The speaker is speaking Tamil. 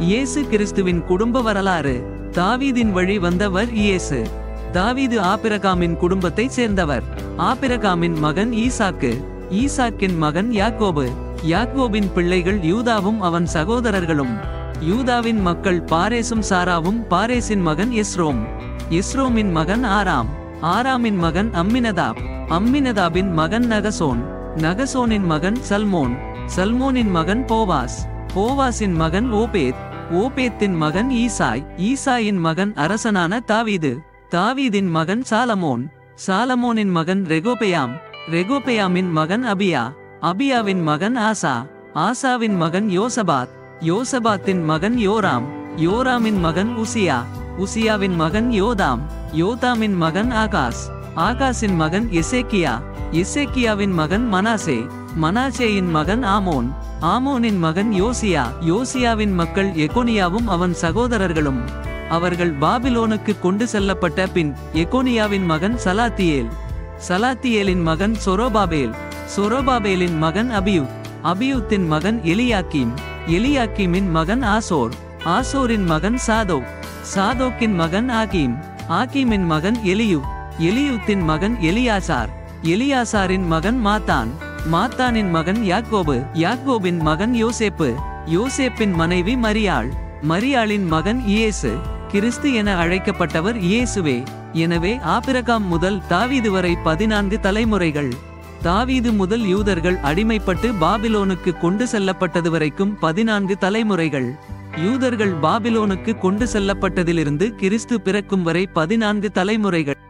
இயேசு கிறிஸ்துவின் குடும்ப வரலாறு. தாவீதின் வழி வந்தவர் இயேசு. தாவீது ஆபிரகாமின் குடும்பத்தை சேர்ந்தவர். ஆபிரகாமின் மகன் ஈசாக்கு. ஈசாக்கின் மகன் யாக்கோபு. யாக்கோபின் பிள்ளைகள் யூதாவும் அவன் சகோதரர்களும். யூதாவின் மக்கள் பாரேசும் சாராவும். பாரேசின் மகன் எஸ்ரோம். எஸ்ரோமின் மகன் ஆராம். ஆராமின் மகன் அம்மினதாப். அம்மினதாபின் மகன் நகசோன். நகசோனின் மகன் சல்மோன். சல்மோனின் மகன் போவாஸ். போவாசின் மகன் ஓபேத். ஓபேத்தின் மகன் ஈசாய். ஈசாயின் மகன் அரசனான தாவீது. தாவீதின் மகன் சாலமோன். சாலமோனின் மகன் ரெகோபெயாம். ரெகோபெயாமின் மகன் அபியா. அபியாவின் மகன் ஆசா. ஆசாவின் மகன் யோசபாத். யோசபாத்தின் மகன் யோராம். யோராமின் மகன் உசியா. உசியாவின் மகன் யோதாம். யோதாமின் மகன் ஆகாஸ். ஆகாஸின் மகன் எசேக்கியா. எசேக்கியாவின் மகன் மனாசே. மனாசேயின் மகன் ஆமோன். ஆமோனின் மகன் யோசியா. யோசியாவின் மக்கள் எகோனியாவும் அவன் சகோதரர்களும். அவர்கள் பாபிலோனுக்கு கொண்டு செல்லப்பட்ட பின் எகோனியாவின் மகன் சலாத்தியேல். சலாத்தியேலின் மகன் சொரோபாபேல். சொரோபாபேலின் மகன் அபியூத். அபியூத்தின் மகன் எலியாக்கீம். எலியாக்கீமின் மகன் ஆசோர். ஆசோரின் மகன் சாதோக். சாதோக்கின் மகன் ஆகீம். ஆகீமின் மகன் எலியூ. எலியூத்தின் மகன் எலியாசார். எலியாசாரின் மகன் மாத்தான். மாத்தானின் மகன் யாக்கோபு. யாக்கோபின் மகன் யோசேப்பு. யோசேப்பின் மனைவி மரியாள். மரியாளின் மகன் இயேசு கிறிஸ்து என அழைக்கப்பட்டவர் இயேசுவே. எனவே ஆபிரகாம் முதல் தாவீது வரை 14 தலைமுறைகள். தாவீது முதல் யூதர்கள் அடிமைப்பட்டு பாபிலோனுக்கு கொண்டு செல்லப்பட்டது வரைக்கும் 14 தலைமுறைகள். யூதர்கள் பாபிலோனுக்கு கொண்டு செல்லப்பட்டதிலிருந்து கிறிஸ்து பிறக்கும் வரை 14 தலைமுறைகள்.